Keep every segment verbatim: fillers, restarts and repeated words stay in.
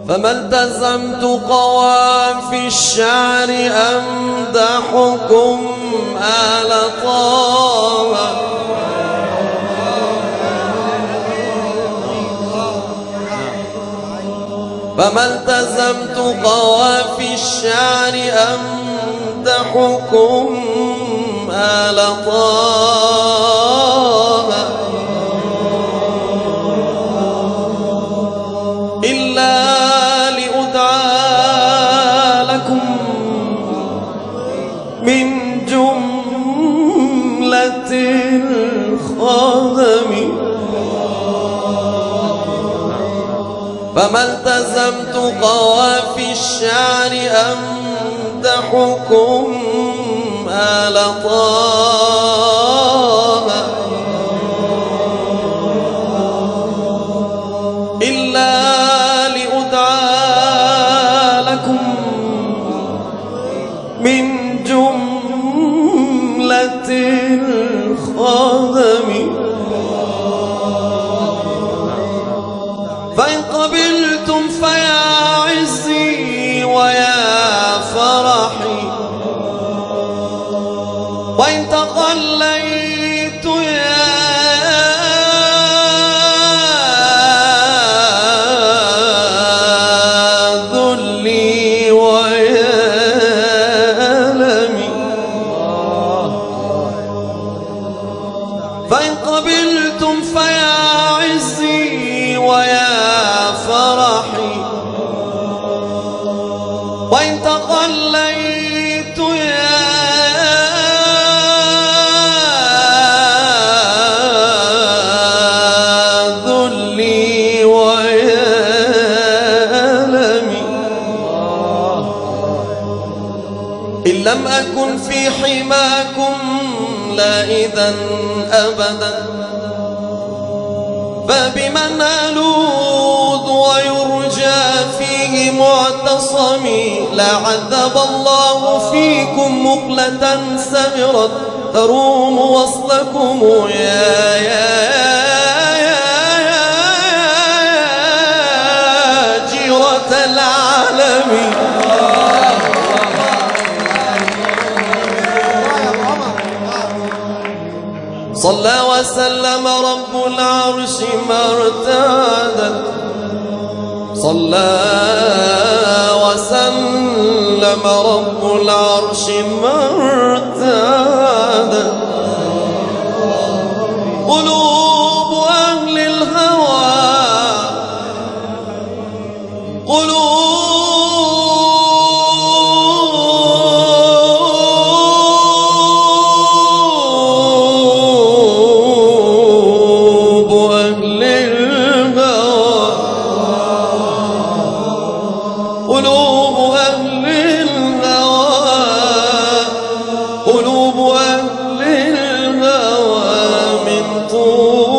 فما التزمت قوافي الشعر أمدحكم آل طه. فما التزمت قوافي الشعر أمدحكم آل طه إلا لأدعى لكم من جملة الخدم. فما التزمت قوافي الشعر أمدحكم آل طه إلا لأدعى لكم من جملة الخدم. فإن قبلتم فيا عزي ويا فرحي، وإن تخليت يا ذلي ويا ألمي. فإن قبلتم فيا عزي ويا فرحي، وإن تخليت يا ذلي ويا ألمي. إن لم أكن في حماكم لا إذن أبدا، فبمن ألوذ ويرجى فيه معتصمي. لا عذب الله فيكم مقلة سمرت تروم وصلكم يا يا يا جيرة العالمين. صلى وسلم رب العرش ما ارتادت، صلى وسلم رب العرش ما ارتادت قلوب أهل الهوى، قلوب قلوب أهل الهوى، قلوب أهل الهوى من طول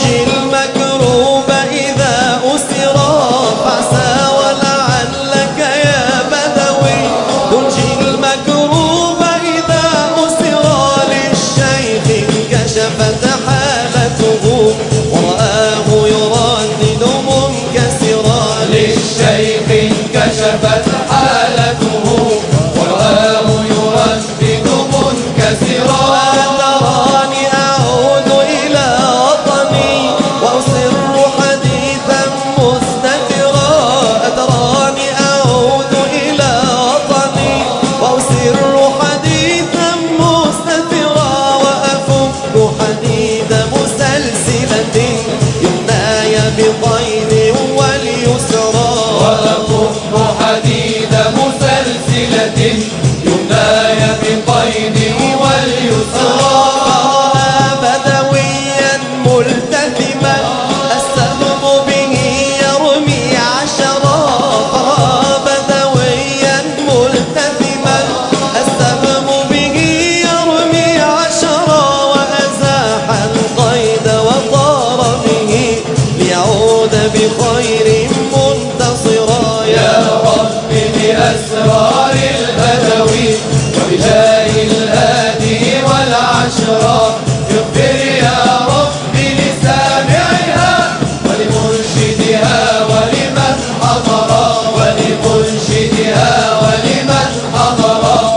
تنجي المكروب إذا أسرى فعسى ولعلك يا بدوي تنجي المكروب إذا أسرى للشيخ انكشفت حالته ورآه يردد منكسرا للشيخ انكشفت حالته ورآه يردد منكسرا تراني أعود إلى وطني وأسر حديثا مستترا أتراني أعود إلى وطني وأسر حديثا مستترا وأفك حديد مسلسلة يمناي بقيد واليسرى وأفك حديد مسلسلة يمناي بقيد واليسرى بدويا ملتثما السهم به يرمي عشرا بدويا ملتثما السهم به يرمي عشرا وأزاح القيد وطار به ليعود بخير منتصرا يا رب بأسرار البدوي وبجاه الهادي والعشرة اغفر يا رب لسامعها ولمنشدها ولمن حضر ولمنشدها ولمن حضر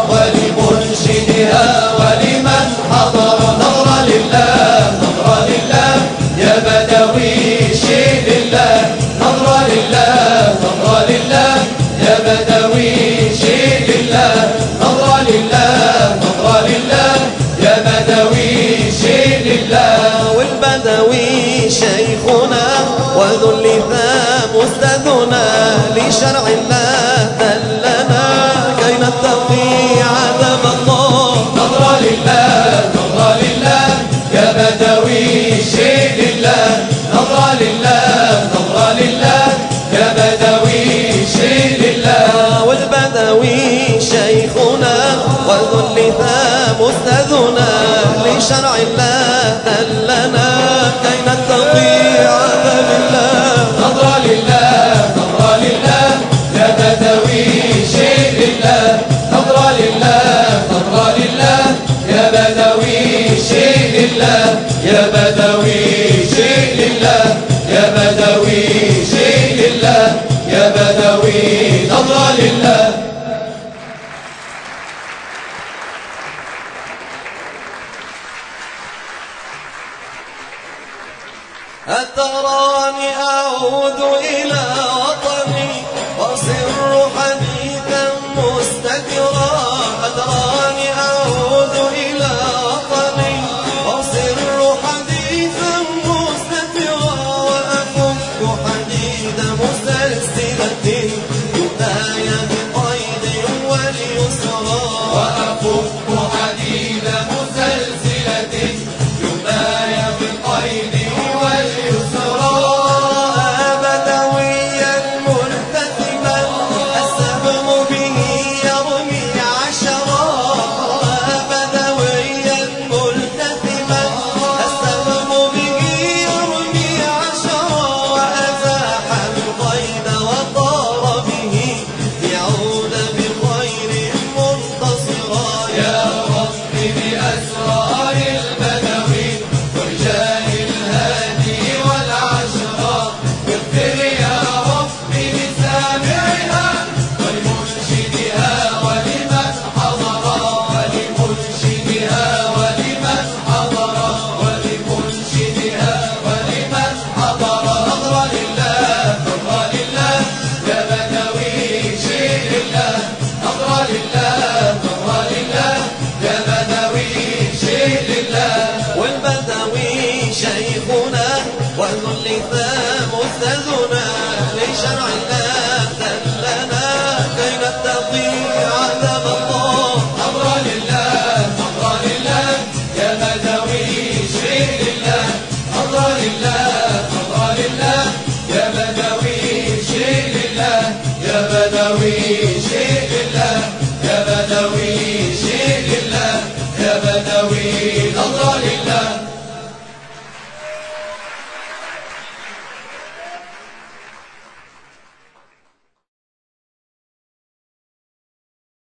ولمنشدها ولمن حضر نظرة لله نظرة لله يا بدوي شيء لله نظرة لله نظرة لله يا بدوي شيء لله نظرة لله نظرة لله يا بدوي شيء لله والبدوي شيخنا وذو اللثام أستاذنا لشرع الله دلنا كي نتقي عذاب الله نظرة لله نظرة لله يا بدوي شيء لله نظرة لله نظرة لله يا بدوي شيء لله والبدوي شيخنا وذو اللثام أستاذنا لشرع الله دلنا كي نتقي عذاب الله نظرة لله نظرة لله يا بدوي شيء لله نظرة لله نظرة لله يا بدوي شيء لله يا بدوي شيء لله يا بدوي شيء لله يا بدوي نظرة لله. أتراني أعود إلى